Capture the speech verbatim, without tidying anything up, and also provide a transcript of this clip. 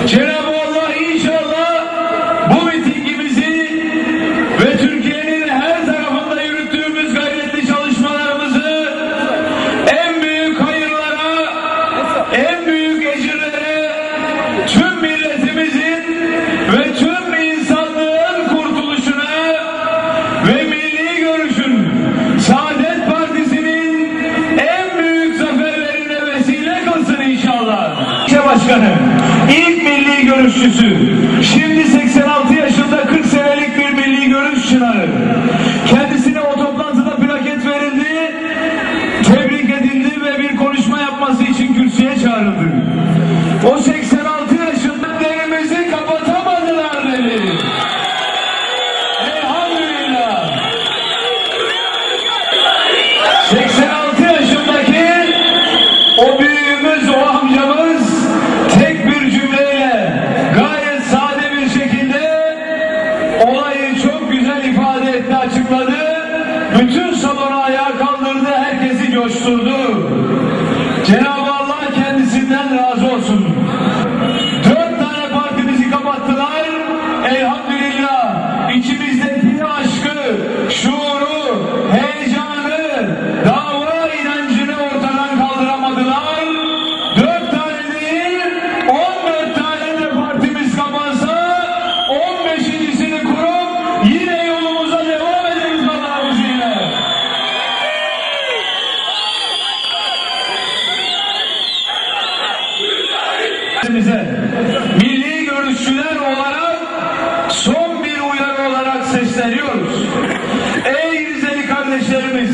Cenab-ı Allah inşallah bu mitingimizi ve Türkiye'nin her tarafında yürüttüğümüz gayretli çalışmalarımızı en büyük hayırlara, en büyük ecirlere, tüm milletimizin ve tüm insanlığın kurtuluşuna ve milli görüşün, Saadet Partisi'nin en büyük zaferlerine vesile kılsın inşallah. Başkanı, ilk milli görüşçüsü, şimdi seksen altı yaşında kırk senelik bir milli görüş çınarı. Kendisine o toplantıda plaket verildi, tebrik edildi ve bir konuşma yapması için kürsüye çağrıldı. O seksen altı yaşında derimizi kapatamadılar dedi. Elhamdülillah. seksen altı yaşındaki o büyüğümüz, o amcamız tek bir cümleyle gayet sade bir şekilde olayı çok güzel ifade etti, açıkladı. Bütün salonu ayağa kaldırdı, herkesi coşturdu. Cenab-ı Allah kendisinden razı olsun. Dört tane partimizi kapattılar. Elhamdülillah içimizdeki aşkı, şuuru, heyecanı, dava inancını ortadan kaldıramadılar. Dört tane değil, on dört tane de partimiz kapansa on beşincisini kurup yine yolumuza devam ederiz Allah'ın izniyle. Milli görüşçüler olarak son bir uyarı olarak sesleniyoruz. Ey Rizeli kardeşlerimiz,